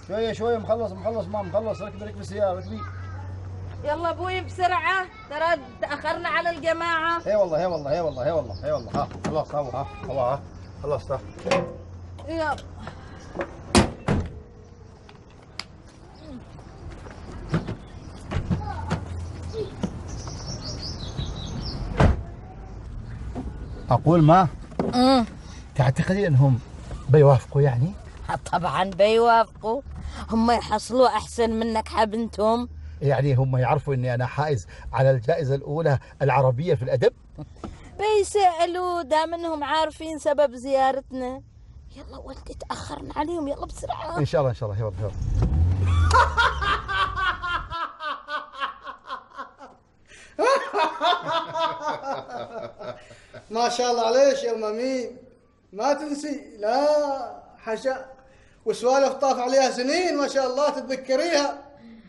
شويه شويه، مخلص ما مخلص. ركبي السياره ركبي. يلا ابوي بسرعه، ترى تاخرنا على الجماعه. اي والله اي والله اي والله اي والله اي والله. ها خلاص ها خلصت ها. يلا. اقول ما تعتقدي انهم بيوافقوا يعني؟ طبعا بيوافقوا، هم يحصلوا احسن منك حبنتهم. يعني هم يعرفوا اني انا حائز على الجائزه الاولى العربيه في الادب؟ بيسألوا دام انهم عارفين سبب زيارتنا. يلا ولدي تاخرنا عليهم، يلا بسرعه. ان شاء الله يلا. ما شاء الله عليك يا مامين، ما تنسي لا حشا، وسوالف طاف عليها سنين ما شاء الله تتذكريها.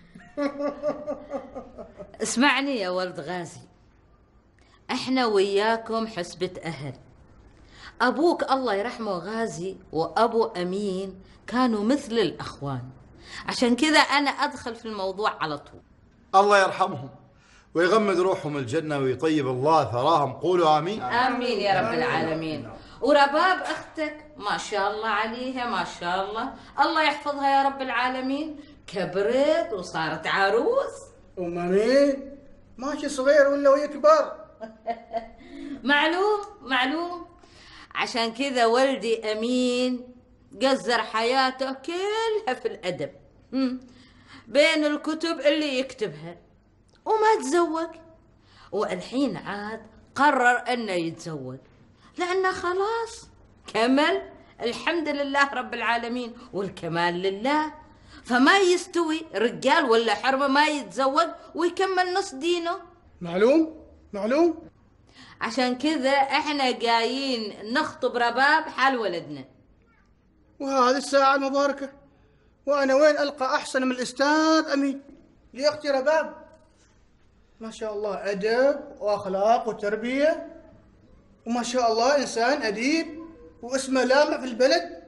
اسمعني يا ولد غازي، احنا وياكم حسبة اهل. ابوك الله يرحمه غازي وابو امين كانوا مثل الاخوان، عشان كذا انا ادخل في الموضوع على طول. الله يرحمهم ويغمد روحهم الجنة ويطيب الله ثراهم، قولوا آمين. آمين يا رب العالمين. ورباب أختك ما شاء الله عليها، ما شاء الله، الله يحفظها يا رب العالمين، كبرت وصارت عروس. ومامين ماشي صغير ولا وهي كبار. معلوم. عشان كذا ولدي أمين قزر حياته كلها في الأدب، بين الكتب اللي يكتبها، وما تزوج. والحين عاد قرر انه يتزوج لانه خلاص كمل، الحمد لله رب العالمين، والكمال لله. فما يستوي رجال ولا حرمه ما يتزوج ويكمل نص دينه. معلوم. عشان كذا احنا جايين نخطب رباب حال ولدنا. وهذه الساعة المباركة، وانا وين القى احسن من الاستاذ امين يا اختي رباب. ما شاء الله أدب وأخلاق وتربية، وما شاء الله إنسان أديب واسمه لامع في البلد.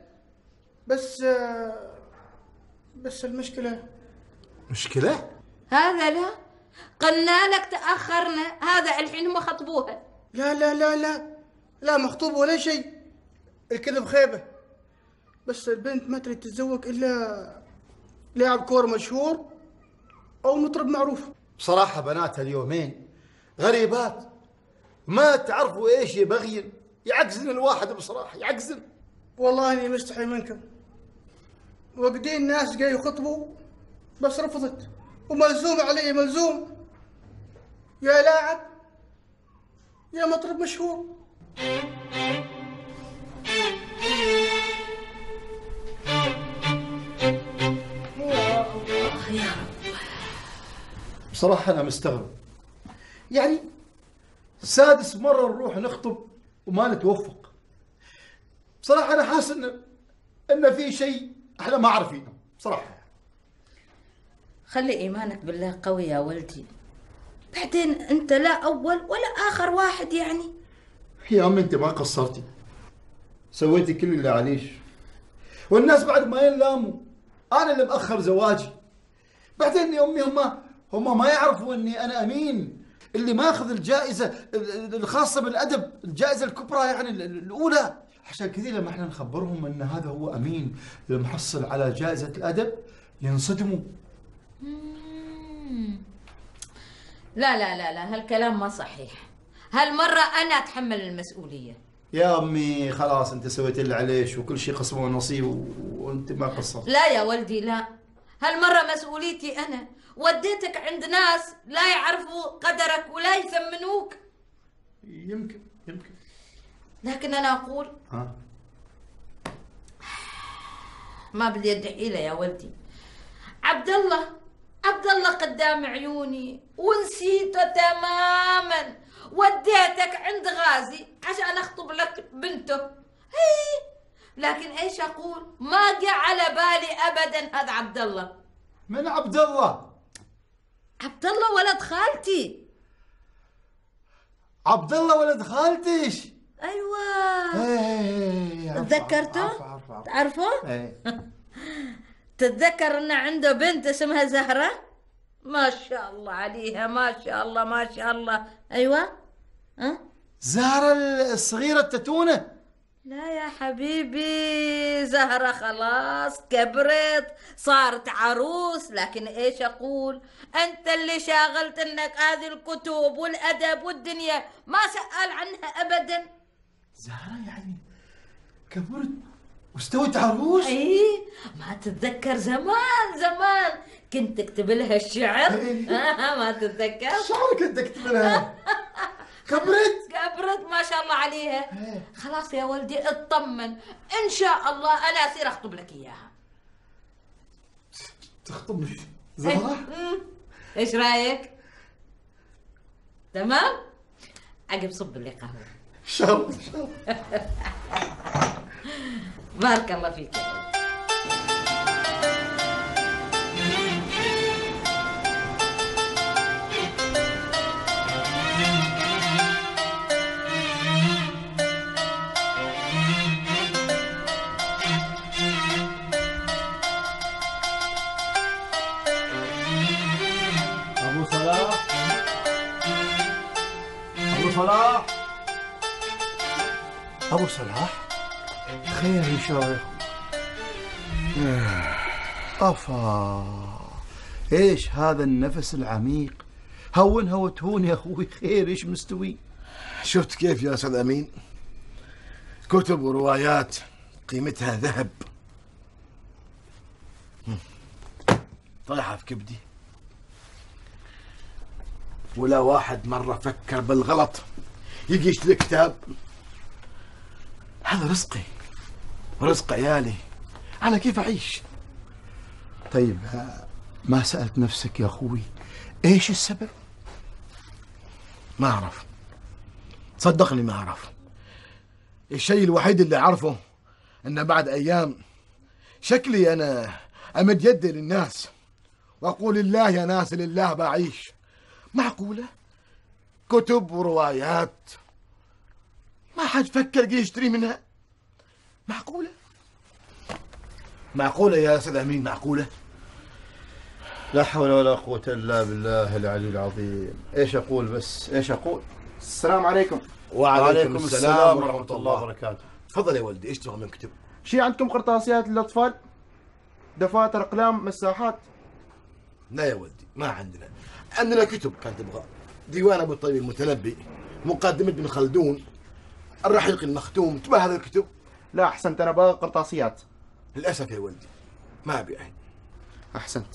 بس المشكلة. مشكلة؟ هذا لا، قلنا لك تأخرنا، هذا الحين هم خطبوها. لا مخطوب ولا شيء، الكذب خيبة. بس البنت ما تريد تتزوج إلا لاعب كورة مشهور أو مطرب معروف. بصراحة بنات اليومين غريبات، ما تعرفوا ايش يبغين، يعجزن الواحد بصراحة يعجزن. والله اني مستحي منكم. وقدين ناس جاي يخطبوا بس رفضت، وملزوم علي ملزوم، يا لاعب يا مطرب مشهور. يا رب. بصراحة أنا مستغرب، يعني سادس مرة نروح نخطب وما نتوفق. بصراحة أنا حاسس إن في شيء إحنا ما عارفينه بصراحة. خلي إيمانك بالله قوي يا ولدي، بعدين أنت لا أول ولا آخر واحد يعني. يا أمي أنت ما قصرتي، سويتي كل اللي عليش، والناس بعد ما ينلاموا أنا اللي مأخر زواجي. بعدين يا أمي هم ما يعرفوا إني أنا أمين اللي ماخذ الجائزة الخاصة بالأدب، الجائزة الكبرى يعني الأولى. عشان كذا لما احنا نخبرهم ان هذا هو امين المحصل على جائزة الادب ينصدموا. لا لا لا لا، هالكلام ما صحيح، هالمرة أنا أتحمل المسؤولية. يا امي خلاص انت سويت اللي عليش وكل شيء قسمه ونصيب وانت ما قصرت. لا يا ولدي لا، هالمرة مسؤوليتي أنا، وديتك عند ناس لا يعرفوا قدرك ولا يثمنوك. يمكن لكن أنا أقول ما باليد حيلة يا ولدي. عبد الله قدام عيوني ونسيته تماما، وديتك عند غازي عشان أخطب لك بنته. هي لكن ايش اقول، ما جاء على بالي ابدا هذا عبد الله. من عبد الله؟ عبد الله ولد خالتي. عبد الله ولد خالتيش؟ ايوه ايه تذكرته؟ تعرفه؟ ايه تتذكر ان عنده بنت اسمها زهرة؟ ما شاء الله عليها، ما شاء الله ما شاء الله. ايوه. زهرة الصغيرة التتونة؟ لا يا حبيبي، زهرة خلاص كبرت، صارت عروس. لكن ايش اقول، انت اللي شاغلت انك هذه الكتب والادب والدنيا ما سأل عنها ابدا. زهرة يعني كبرت واستوت عروس؟ اي، ما تتذكر زمان كنت اكتب لها الشعر؟ ما تتذكر؟ شعر كنت اكتب لها. كبرت ما شاء الله عليها. خلاص يا ولدي اطمن، ان شاء الله انا اصير اخطب لك اياها. تخطب لي زهرة؟ ايش رايك؟ تمام؟ عقب صب لي قهوه ان شاء الله ان شاء الله. بارك الله فيك يا ولدي. ابو صلاح، ابو صلاح، ابو صلاح، خير ان شاء الله. افا، ايش هذا النفس العميق؟ هون هوتهون يا اخوي، خير ايش مستوي؟ شفت كيف يا استاذ امين؟ كتب وروايات قيمتها ذهب طايحه في كبدي، ولا واحد مره فكر بالغلط يجي يشتري كتاب. هذا رزقي ورزق عيالي، انا كيف اعيش؟ طيب ما سألت نفسك يا اخوي ايش السبب؟ ما اعرف، صدقني ما اعرف. الشيء الوحيد اللي اعرفه ان بعد ايام شكلي انا امد يدي للناس واقول لله يا ناس لله بعيش. معقوله كتب وروايات ما حد فكر يجي يشتري منها؟ معقوله يا استاذ امين؟ معقوله؟ لا حول ولا قوة الا بالله العلي العظيم. ايش اقول بس ايش اقول؟ السلام عليكم. وعليكم السلام ورحمه الله وبركاته. تفضل يا ولدي، ايش تبغى من كتب؟ شي عندكم قرطاسيات للأطفال؟ دفاتر، أقلام، مساحات؟ لا يا ولدي ما عندنا كتب. كان تبغى ديوان ابو الطيب المتنبي، مقدمة ابن خلدون، الرحيق المختوم، تبغى هذه الكتب؟ لا أحسنت، أنا باغي قرطاسيات. للاسف يا ولدي ما ابي الحين. أحسنت.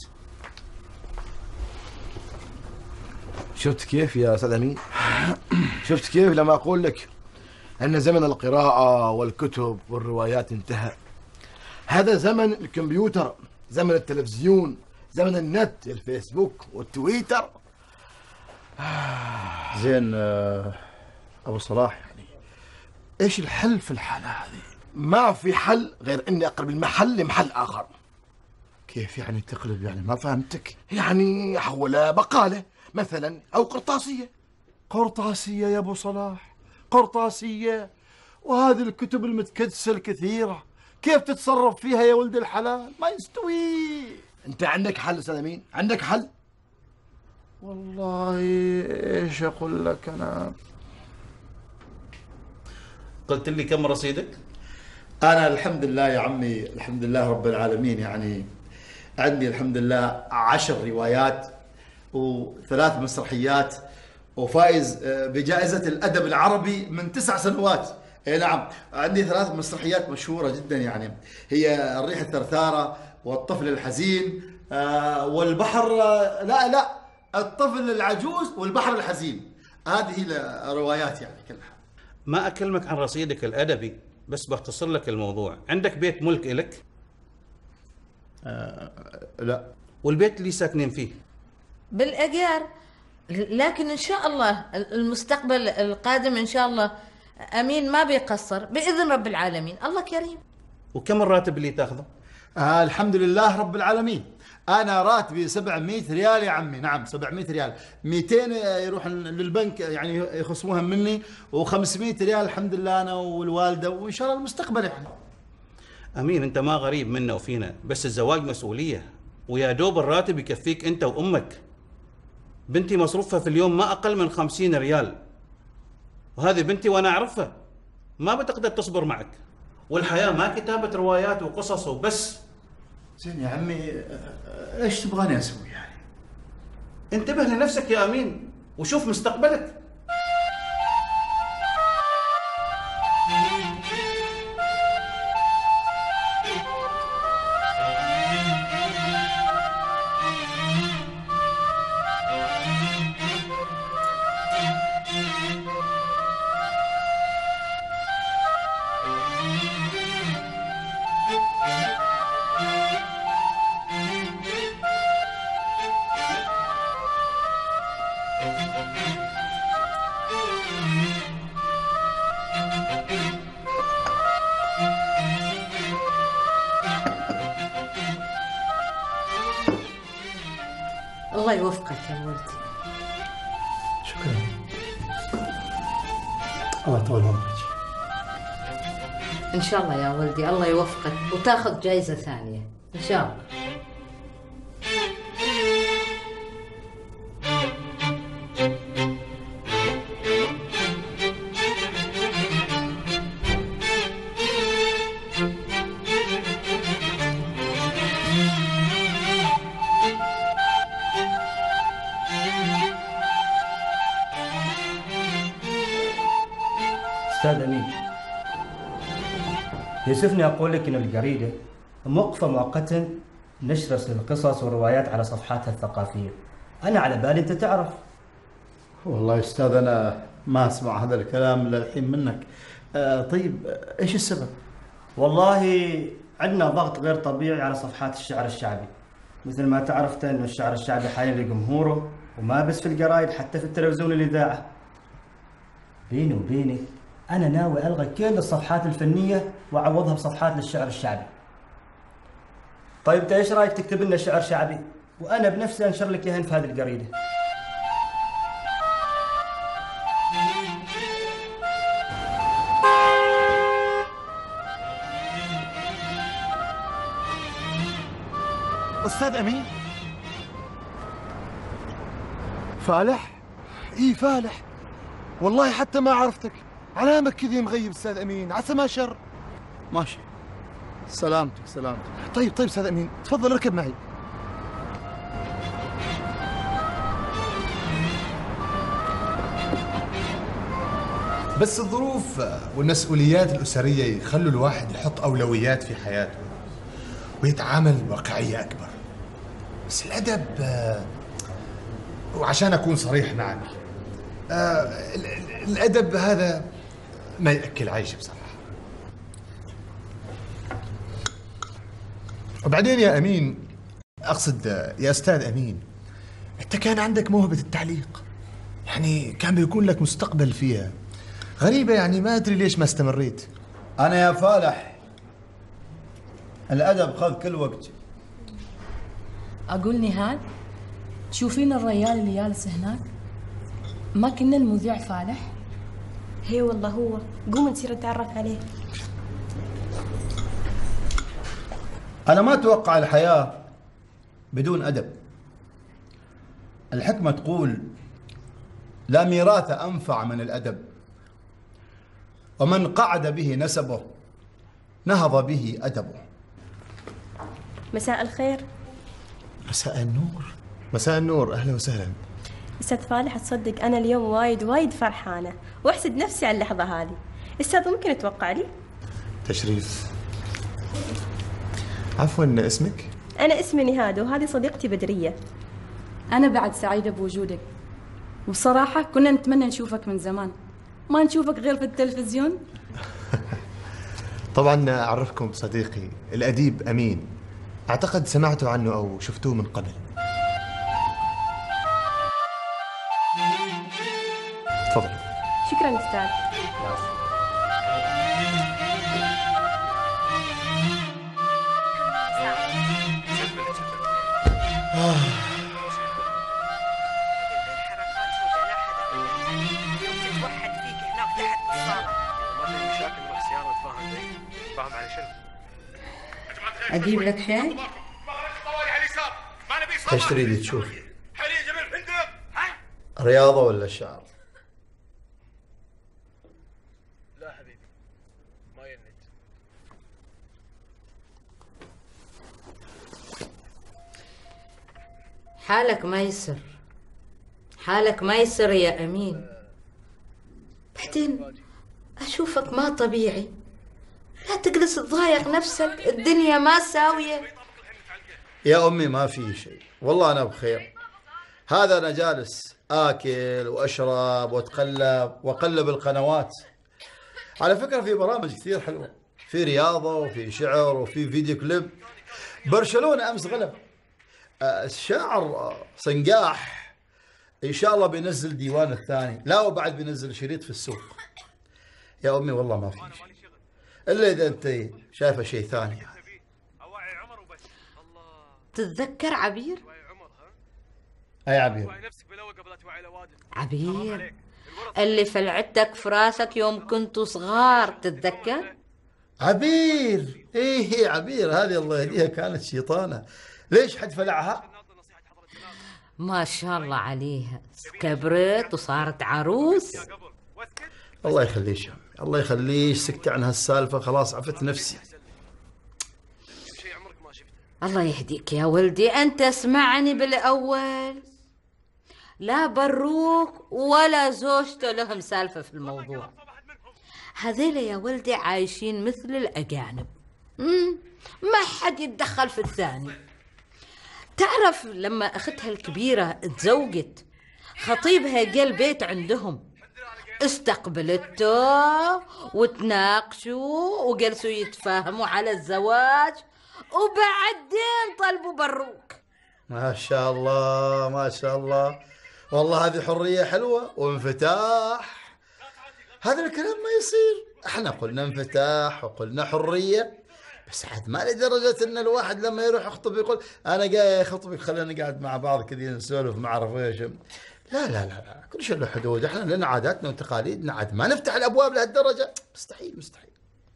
شفت كيف يا استاذ امين؟ شفت كيف لما اقول لك ان زمن القراءة والكتب والروايات انتهى؟ هذا زمن الكمبيوتر، زمن التلفزيون، زمن النت، الفيسبوك والتويتر. زين ابو صلاح، يعني ايش الحل في الحالة هذه؟ ما في حل غير اني اقلب المحل لمحل اخر. كيف يعني تقلب؟ يعني ما فهمتك. يعني احول بقالة مثلا او قرطاسية. قرطاسية يا ابو صلاح؟ قرطاسية؟ وهذه الكتب المتكدسة الكثيرة كيف تتصرف فيها يا ولد الحلال؟ ما يستوي. انت عندك حل استاذ امين؟ عندك حل؟ والله ايش اقول لك انا. قلت لي كم رصيدك؟ أنا الحمد لله يا عمي، الحمد لله رب العالمين، يعني عندي الحمد لله 10 روايات و3 مسرحيات، وفائز بجائزة الأدب العربي من 9 سنوات. اي نعم، عندي 3 مسرحيات مشهورة جدا، يعني هي الريح الثرثارة والطفل الحزين والبحر لا الطفل العجوز والبحر الحزين. هذه روايات يعني كلها. ما أكلمك عن رصيدك الأدبي، بس بختصر لك الموضوع. عندك بيت ملك إلك؟ لا. والبيت اللي ساكنين فيه؟ بالأجار، لكن إن شاء الله المستقبل القادم إن شاء الله أمين ما بيقصر بإذن رب العالمين. الله كريم. وكم الراتب اللي تاخذه؟ الحمد لله رب العالمين، أنا راتبي 700 ريال يا عمي. نعم 700 ريال، 200 يروح للبنك يعني يخصموها مني، و500 ريال الحمد لله أنا والوالدة، وإن شاء الله المستقبل يعني. أمين أنت ما غريب منا وفينا، بس الزواج مسؤولية، ويا دوب الراتب يكفيك أنت وأمك. بنتي مصروفها في اليوم ما أقل من 50 ريال، وهذه بنتي وأنا أعرفها ما بتقدر تصبر معك، والحياة ما كتابة روايات وقصص وبس. زين يا عمي، ايش تبغاني اسوي يعني؟ انتبه لنفسك يا أمين وشوف مستقبلك. الله يوفقك يا ولدي. شكرا. الله يطول عمرك. إن شاء الله يا ولدي الله يوفقك وتاخذ جائزة ثانية إن شاء الله. أستاذ أمين، يسفني أقول لك أن الجريدة موقفة مؤقتا نشر القصص والروايات على صفحاتها الثقافية. أنا على بالي أنت تعرف. والله يا استاذ انا ما اسمع هذا الكلام للحين منك. طيب ايش السبب؟ والله عندنا ضغط غير طبيعي على صفحات الشعر الشعبي، مثل ما تعرفت أن الشعر الشعبي حاليا لجمهوره، وما بس في الجرايد حتى في التلفزيون والإذاعة. بيني وبينك أنا ناوي ألغي كل الصفحات الفنية وأعوضها بصفحات للشعر الشعبي. طيب أنت إيش رأيك تكتب لنا شعر شعبي وأنا بنفسي أنشر لك إياه في هذه الجريدة؟ أستاذ أمين؟ فالح؟ إيه فالح، والله حتى ما عرفتك، علامك كذي مغيب أستاذ أمين، عسى ما شر. ماشي، سلامتك سلامتك. طيب أستاذ أمين، تفضل اركب معي. بس الظروف والمسؤوليات الأسرية يخلوا الواحد يحط أولويات في حياته ويتعامل بواقعية أكبر. بس الأدب، وعشان أكون صريح معك، الأدب هذا ما يأكل عيش بصراحة. وبعدين يا أمين، أقصد يا أستاذ أمين، أنت كان عندك موهبة التعليق، يعني كان بيكون لك مستقبل فيها. غريبة يعني، ما أدري ليش ما استمريت. انا يا فالح الادب خذ كل وقت. أقول نهاد، تشوفين الريال اللي جالس هناك؟ ما كنا المذيع فالح؟ هي والله هو، قوم نصير نتعرف عليه. انا ما اتوقع الحياة بدون ادب. الحكمة تقول لا ميراث انفع من الادب، ومن قعد به نسبه نهض به ادبه. مساء الخير. مساء النور. مساء النور، أهلا وسهلا. أستاذ فالح، تصدق أنا اليوم وايد فرحانة وأحسد نفسي على اللحظة هذه. أستاذ ممكن أتوقع لي؟ تشريف. عفوا، اسمك؟ أنا اسمي نهاد وهذه صديقتي بدرية. أنا بعد سعيدة بوجودك، وبصراحة كنا نتمنى نشوفك من زمان، ما نشوفك غير في التلفزيون. طبعا أعرفكم بصديقي الأديب أمين، أعتقد سمعتوا عنه أو شفتوه من قبل. تفضل. شكرا أستاذ. اجيب لك شاي؟ ايش تريدي تشوفي؟ رياضة ولا شعر؟ لا حبيبي ما ينت. حالك ما يسر، حالك ما يسر يا أمين. بعدين أشوفك ما طبيعي، لا تجلس تضايق نفسك، الدنيا ما ساوية. يا أمي ما في شيء، والله أنا بخير. هذا أنا جالس آكل وأشرب وأقلب القنوات. على فكرة في برامج كثير حلوة، في رياضة وفي شعر وفي فيديو كليب. برشلونة أمس غلب. الشاعر صنقاح إن شاء الله بينزل ديوان الثاني، لا وبعد بينزل شريط في السوق. يا أمي والله ما في شيء، إلا إذا أنت شايفة شيء ثاني. تتذكر عبير؟ أي عبير؟ عبير اللي فلعتك في راسك يوم كنتوا صغار، تتذكر؟ عبير، إيه عبير هذه الله يهديها كانت شيطانة. ليش حد فلعها؟ ما شاء الله عليها، كبرت وصارت عروس. الله يخليش الله يخليش، سكت عن هالسالفة خلاص، عفت نفسي. الله يهديك يا ولدي، أنت اسمعني بالأول، لا بروك ولا زوجته لهم سالفة في الموضوع. هذيلا يا ولدي عايشين مثل الأجانب، ما حد يتدخل في الثاني. تعرف لما أختها الكبيرة تزوجت، خطيبها جا البيت عندهم، استقبلته وتناقشوا وجلسوا يتفاهموا على الزواج، وبعدين طلبوا بروك. ما شاء الله ما شاء الله، والله هذه حرية حلوة وانفتاح. هذا الكلام ما يصير. احنا قلنا انفتاح وقلنا حرية، بس عاد ما لدرجة ان الواحد لما يروح يخطب يقول انا جاي اخطبك خلينا نقعد مع بعض كذا نسولف ما اعرف ايش. لا لا لا لا، كل شيء له حدود. احنا لنا عاداتنا وتقاليدنا، عاد ما نفتح الابواب لهالدرجة، مستحيل مستحيل.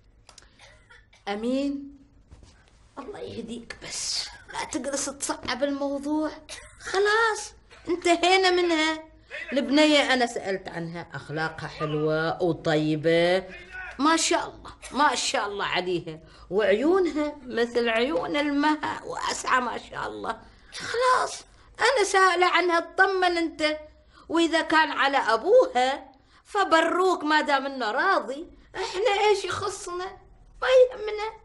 امين الله يهديك، بس لا تجلس تصعب الموضوع، خلاص انتهينا منها. البنية أنا سألت عنها، أخلاقها حلوة وطيبة ما شاء الله ما شاء الله عليها، وعيونها مثل عيون المها واسعة ما شاء الله. خلاص أنا سائلة عنها، اطمن أنت، وإذا كان على أبوها فبروك ما دام إنه راضي، إحنا إيش يخصنا، ما يهمنا.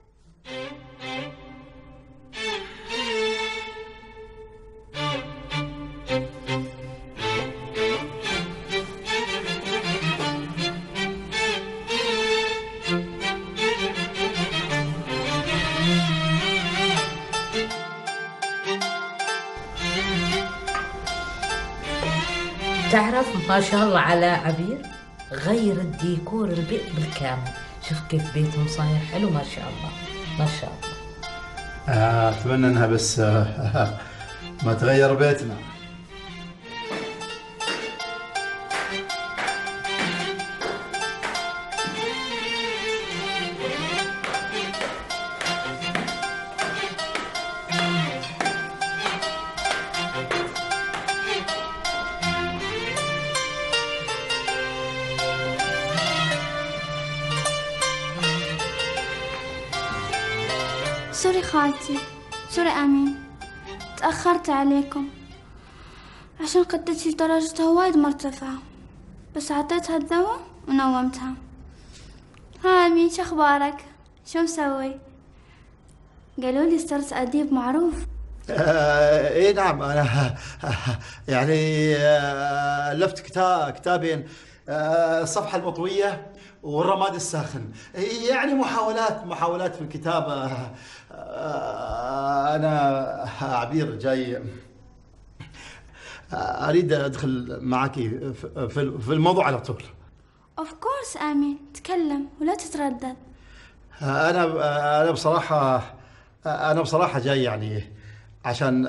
تعرف ما شاء الله على عبير، غير الديكور البيت بالكامل، شوف كيف بيتهم صاير حلو ما شاء الله ما شاء الله. أتمنى أنها بس ما تغير بيتنا. سوري خالتي، سوري أمين، تأخرت عليكم عشان قدتي درجتها وايد مرتفعة، بس عطيتها الدواء ونومتها. ها أمين شو أخبارك؟ شو مسوي؟ قالوا لي صرت أديب معروف. ايه نعم، انا يعني الفت كتابين، الصفحة المطوية والرماد الساخن، يعني محاولات في الكتابة. أنا عبير جاي أريد أدخل معك في الموضوع على طول. Of course أمين، تكلم ولا تتردد. أنا بصراحة جاي يعني عشان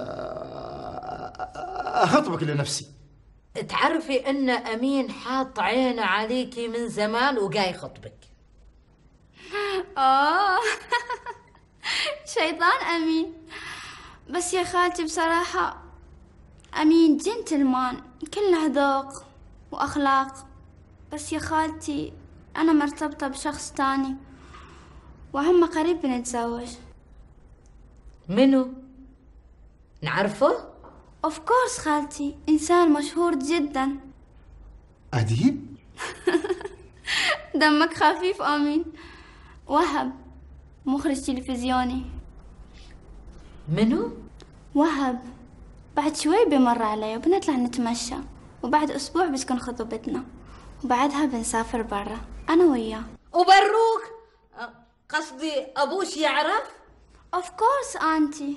أخطبك لنفسي. تعرفي ان امين حاط عينه عليكي من زمان وجاي يخطبك. شيطان أمين. بس يا خالتي بصراحة أمين جنتلمان كله ذوق وأخلاق. بس يا خالتي أنا مرتبطة بشخص تاني وهم قريب بنتزوج. منو؟ نعرفه؟ اوف كورس خالتي، إنسان مشهور جدا. أديب؟ دمك خفيف أمين. وهب، مخرج تلفزيوني. منو؟ وهب. بعد شوي بيمر علي وبنطلع نتمشى، وبعد أسبوع بتكون خطوبتنا، وبعدها بنسافر برا أنا وياه. وبروك؟ قصدي أبوش يعرف؟ اوف كورس آنتي.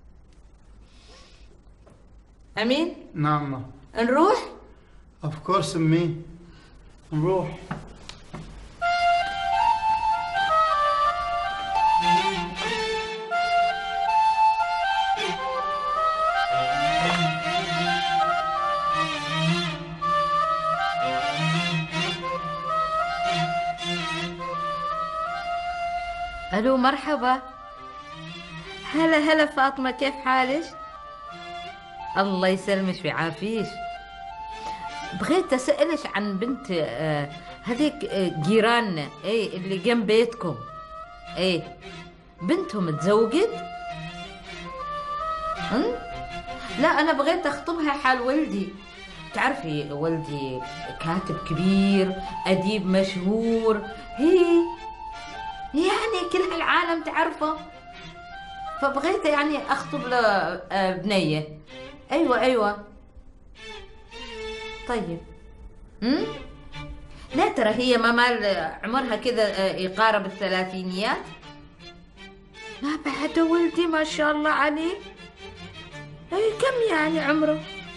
أمين؟ نعم. نروح؟ اوف كورس أمي، نروح. ألو مرحبا. هلا فاطمة، كيف حالك؟ الله يسلمك ويعافيك. بغيت أسألك عن بنت هذيك جيراننا اللي جنب بيتكم. بنتهم تزوجت؟ لا أنا بغيت أخطبها حال ولدي. تعرفي ولدي كاتب كبير، أديب مشهور، يعني كل العالم تعرفه، فبغيت يعني أخطب له بنية. أيوة. طيب. لا ترى هي ما مال عمرها كذا يقارب الثلاثينيات. لا بعد ولدي ما شاء الله عليه. كم يعني عمره؟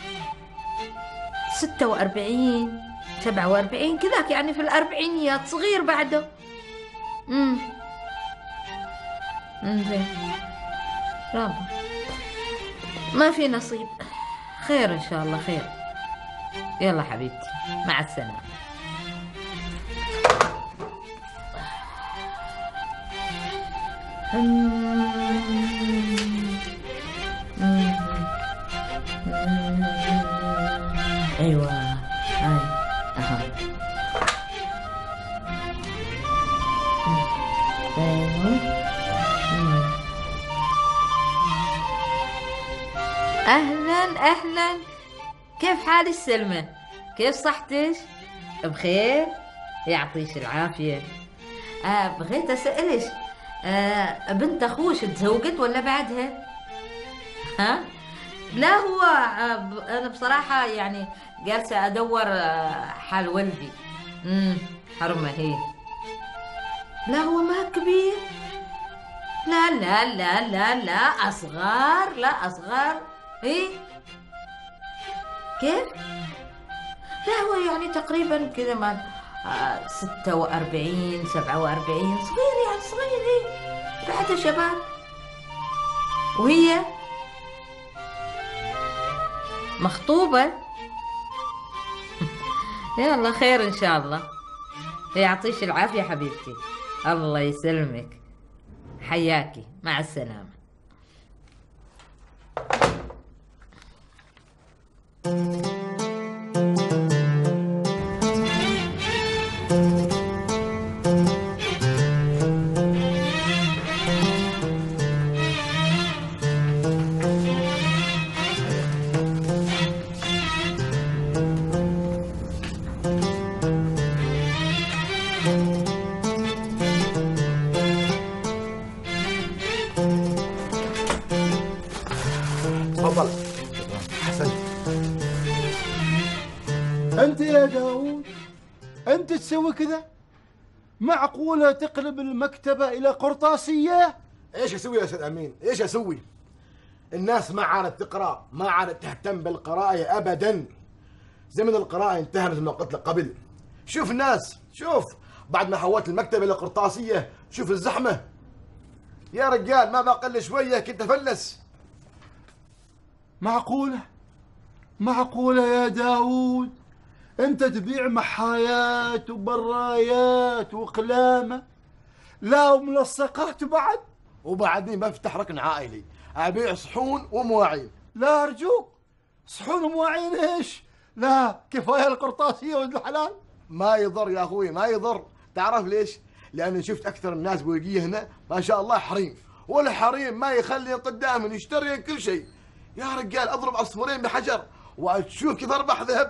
46 47 كذاك، يعني في الأربعينيات، صغير بعده. زين. برافو. ما في نصيب. خير إن شاء الله خير. يلا حبيبتي مع السلامة. أيوة هاي. أهلا. كيف حالك سلمى؟ كيف صحتك؟ بخير؟ يعطيك العافية. بغيت أسألك، بنت أخوش تزوجت ولا بعدها؟ ها؟ لا هو أنا بصراحة يعني جالسة أدور حال ولدي. حرمة هي. لا هو ما كبير. لا أصغر. لا أصغر. كيف؟ لا هو يعني تقريبا كذا ما 46 47، صغير يعني صغير. بعده شباب. وهي مخطوبة. يلا خير إن شاء الله. يعطيش العافية حبيبتي. الله يسلمك. حياكي مع السلامة. تفضل. حسنت. انت يا داوود، انت تسوي كذا؟ معقولة تقلب المكتبة الى قرطاسية؟ ايش اسوي يا استاذ امين؟ ايش اسوي؟ الناس ما عادت تقرا، ما عادت تهتم بالقراءة ابدا. زمن القراءة انتهى مثل ما قلت لك قبل. شوف الناس، شوف بعد ما حولت المكتبة الى قرطاسية، شوف الزحمة. يا رجال ما بقل شوية كنت افلس. معقولة يا داوود انت تبيع محايات وبرايات وقلامة، لا وملصقات بعد؟ وبعدين بفتح ركن عائلي ابيع صحون ومواعين. لا ارجوك، صحون ومواعين ايش؟ لا كفايه القرطاسيه ولد الحلال. ما يضر يا اخوي ما يضر. تعرف ليش؟ لاني شفت اكثر الناس بويقيه هنا ما شاء الله حريم، والحريم ما يخلي قدامهم يشتري كل شيء. يا رجال اضرب عصفورين بحجر واشوف كيف اربح ذهب.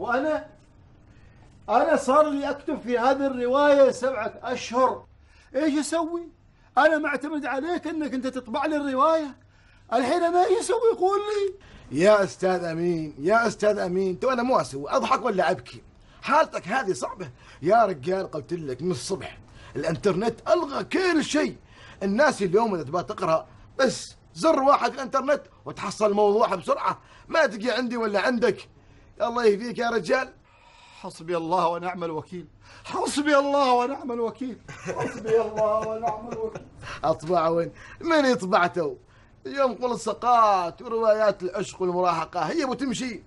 وانا صار لي اكتب في هذه الروايه 7 أشهر. ايش اسوي؟ انا معتمد عليك انك انت تطبع لي الروايه. الحين انا ايش اسوي؟ قول لي. يا استاذ امين يا استاذ امين، تو انا مو اسوي اضحك ولا ابكي؟ حالتك هذه صعبه يا رجال. قلت لك من الصبح الانترنت الغى كل شيء. الناس اليوم اذا تبغى تقرا بس زر واحد في الانترنت وتحصل موضوعها بسرعه، ما تجي عندي ولا عندك. الله يهديك يا رجال. حسبي الله ونعم الوكيل، حسبي الله ونعم الوكيل، حسبي الله ونعم الوكيل. اطبعون من يطبعته؟ اليوم ملصقات وروايات العشق والمراهقه هي بتمشي.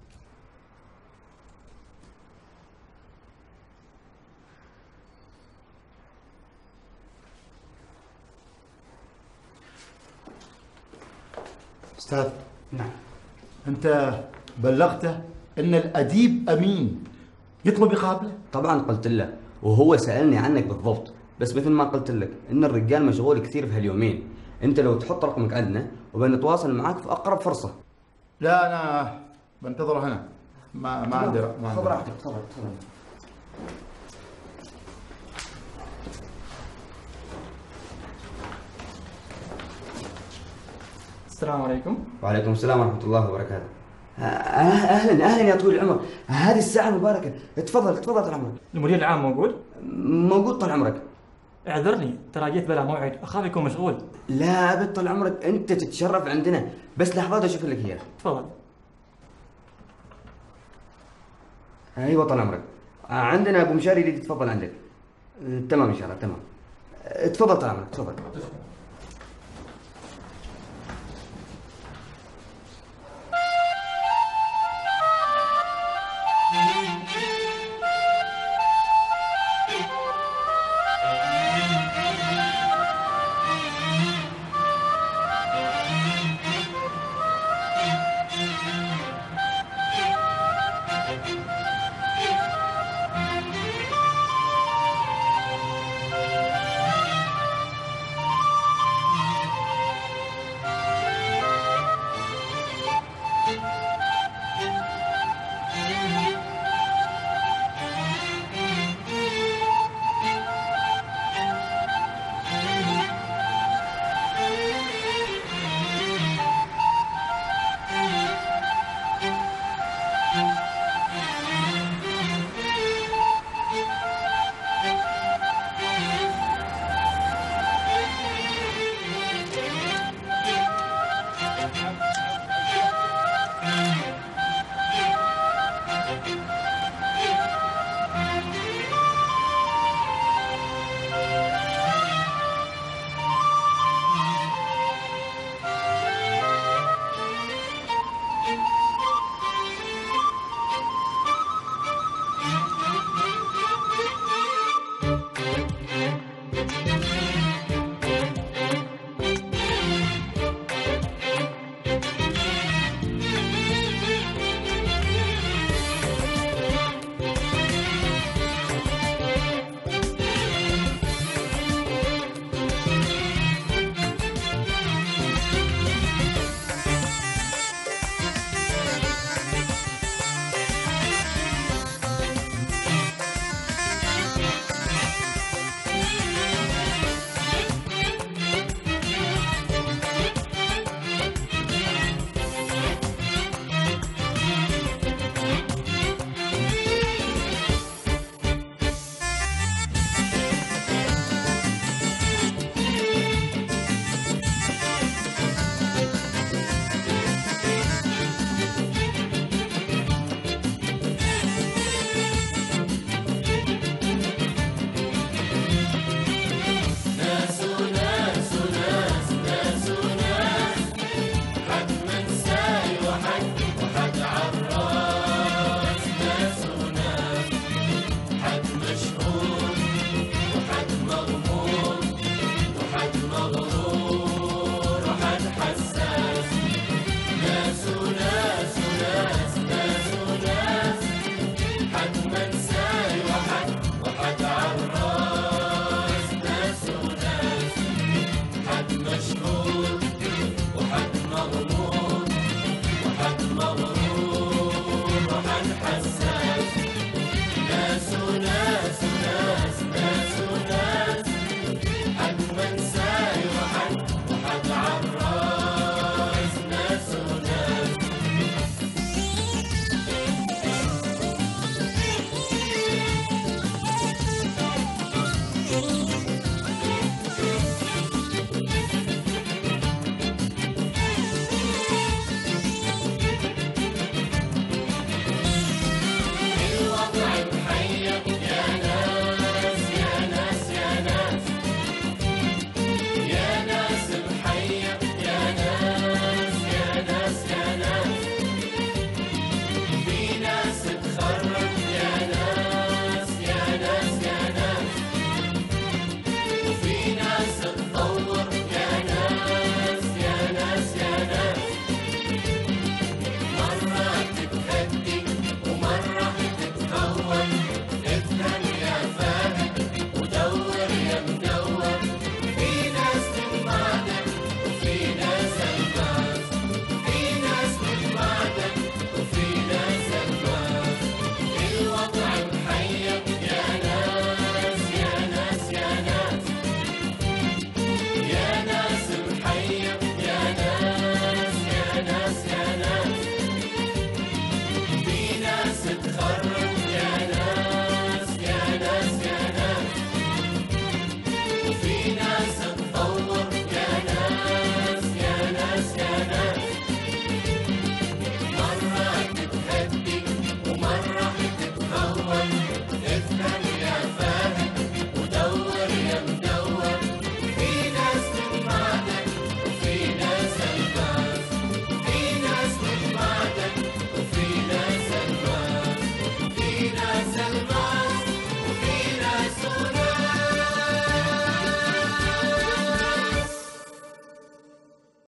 استاذ، نعم. انت بلغته ان الاديب امين يطلب يقابله؟ طبعا قلت له، وهو سألني عنك بالضبط، بس مثل ما قلت لك ان الرجال مشغول كثير في هاليومين. انت لو تحط رقمك عندنا وبنتواصل معاك في اقرب فرصة. لا انا بنتظر هنا، ما عندي خذ راحتك. تفضل. السلام عليكم. وعليكم السلام ورحمة الله وبركاته. اهلا يا طويل العمر، هذه الساعة المباركة. تفضل طال عمرك. المدير العام موجود؟ موجود طال عمرك. اعذرني ترى جيت بلا موعد، اخاف يكون مشغول. لا ابد طال عمرك، انت تتشرف عندنا، بس لحظات اشوف لك اياه. تفضل. ايوه طال عمرك، عندنا ابو مشاري اللي تتفضل عندك. تمام ان شاء الله تمام. تفضل طال عمرك تفضل. المغرب